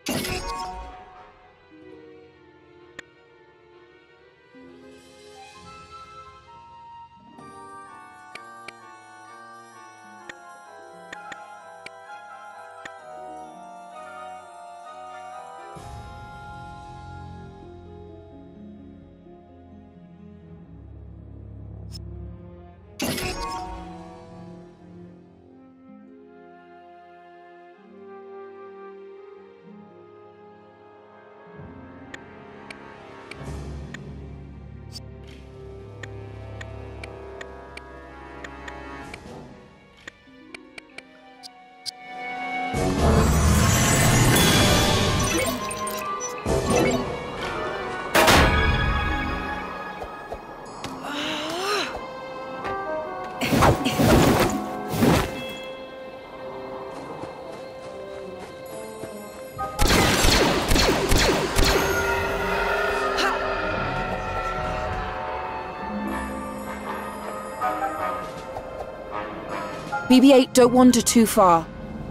BB-8, don't wander too far.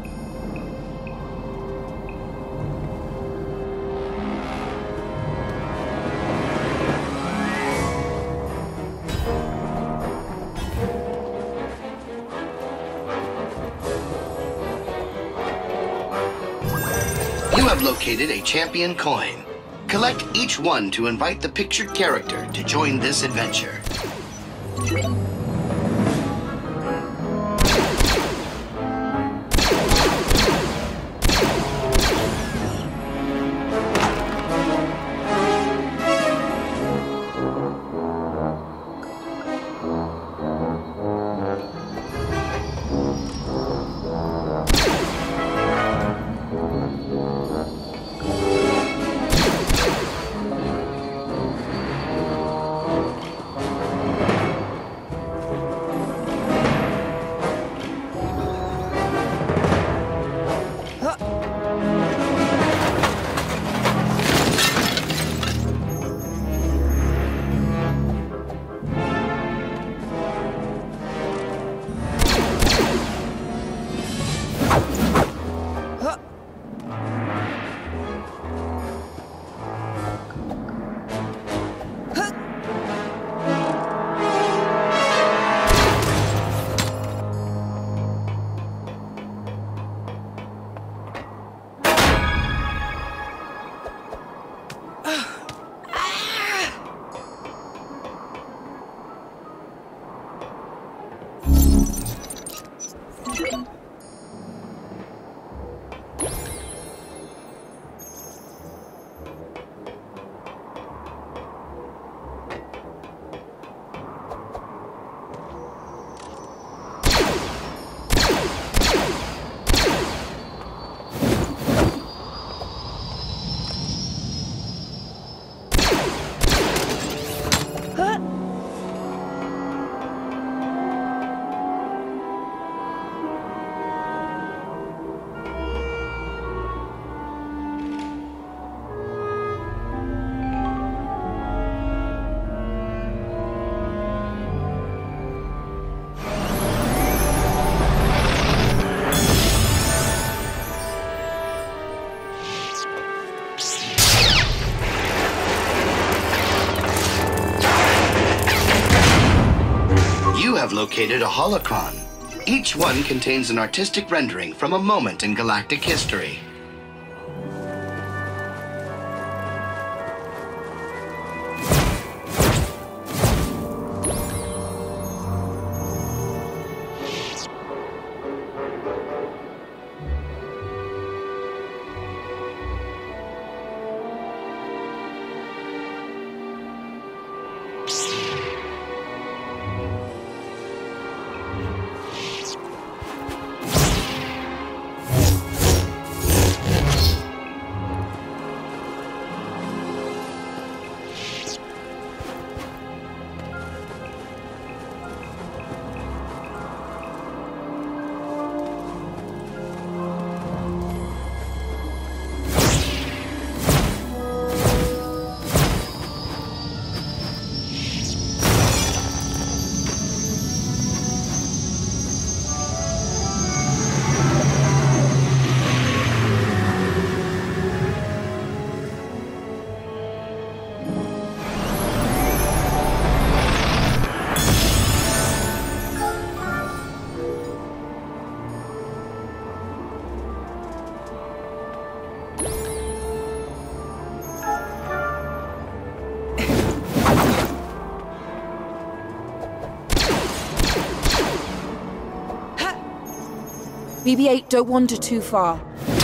You have located a champion coin. Collect each one to invite the pictured character to join this adventure. Have located a holocron. Each one contains an artistic rendering from a moment in galactic history. BB-8, don't wander too far.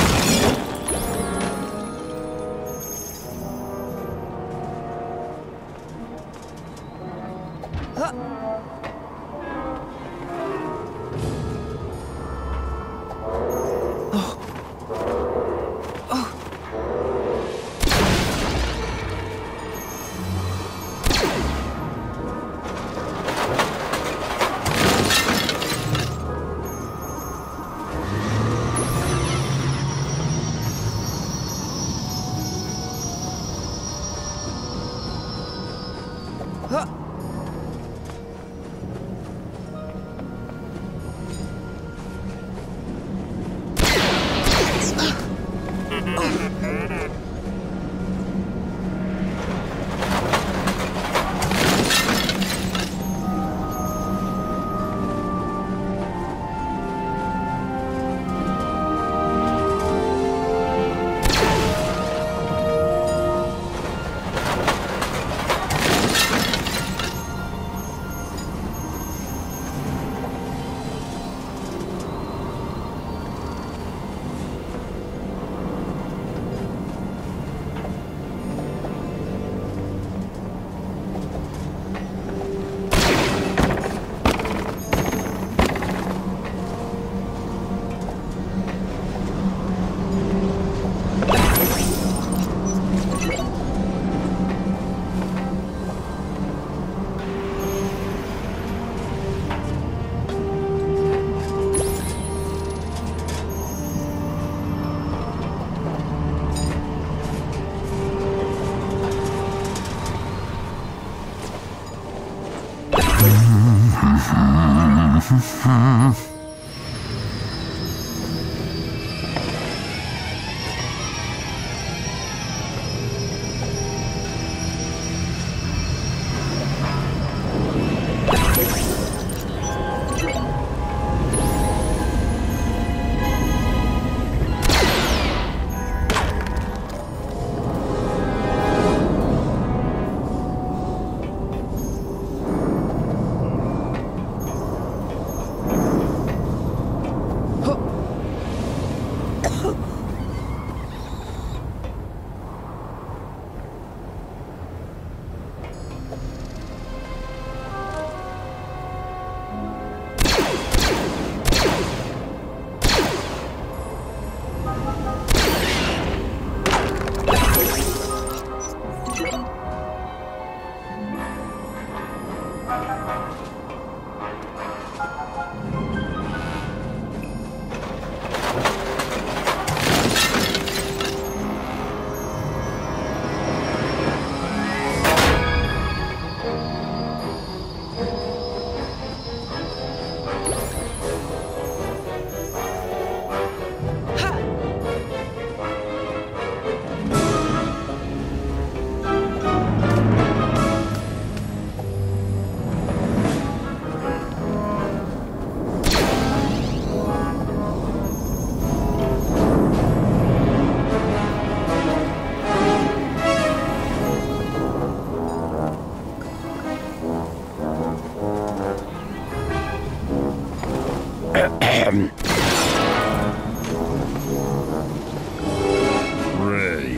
Ray,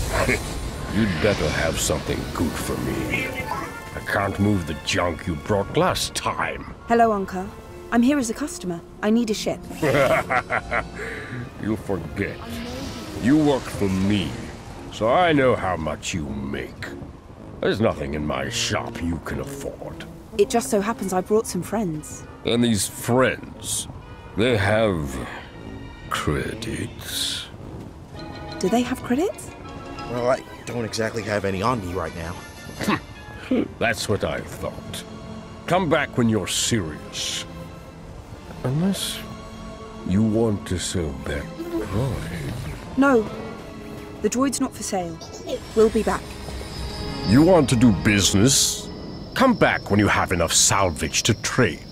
you'd better have something good for me. I can't move the junk you brought last time. Hello, Uncle. I'm here as a customer. I need a ship. You forget. You work for me, so I know how much you make. There's nothing in my shop you can afford. It just so happens I brought some friends. And these friends, they have credits. Do they have credits? Well, I don't exactly have any on me right now. That's what I thought. Come back when you're serious. Unless you want to sell that droid. No. The droid's not for sale. We'll be back. You want to do business? Come back when you have enough salvage to trade.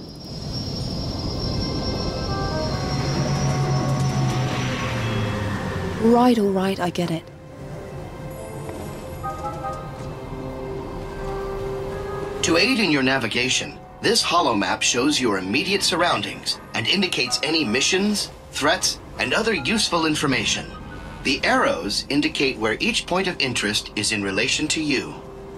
All right, I get it. To aid in your navigation, This holomap shows your immediate surroundings and indicates any missions, threats, and other useful information. The arrows indicate where each point of interest is in relation to you.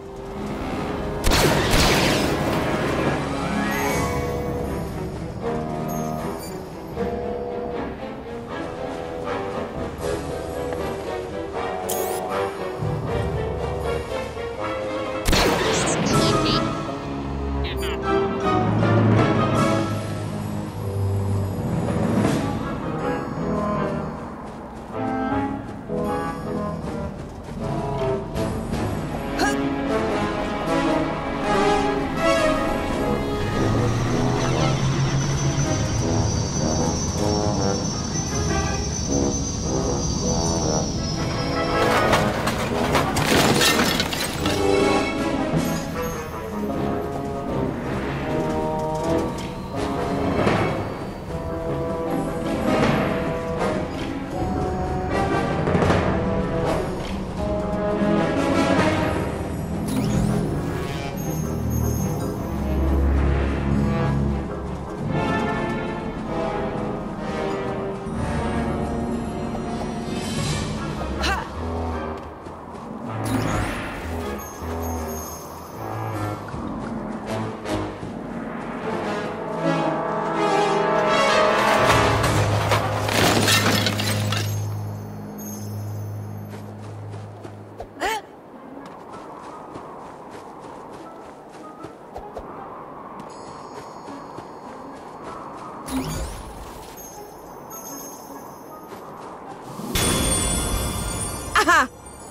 Aha!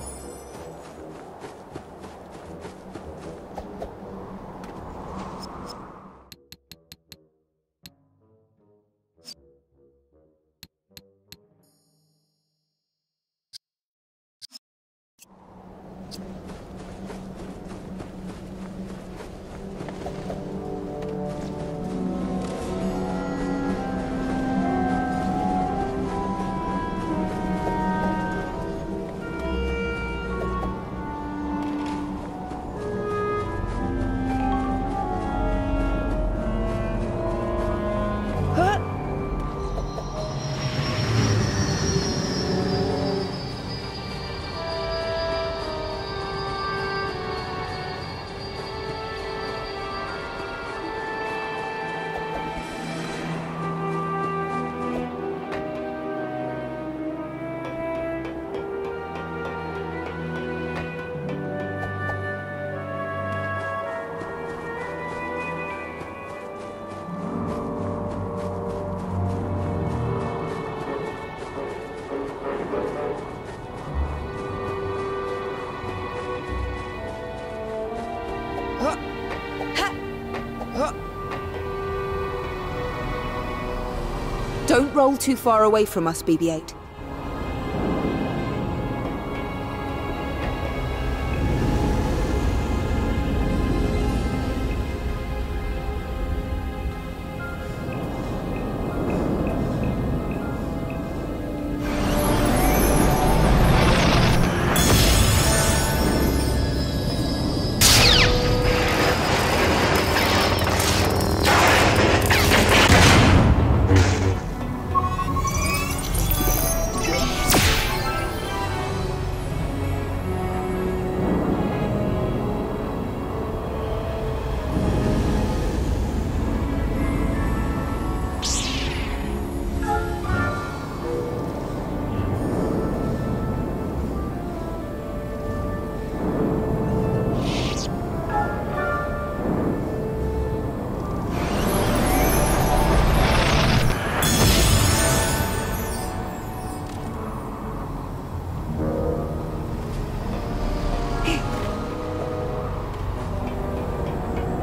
Don't roll too far away from us, BB-8.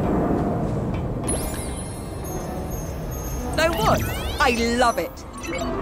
Know what? I love it.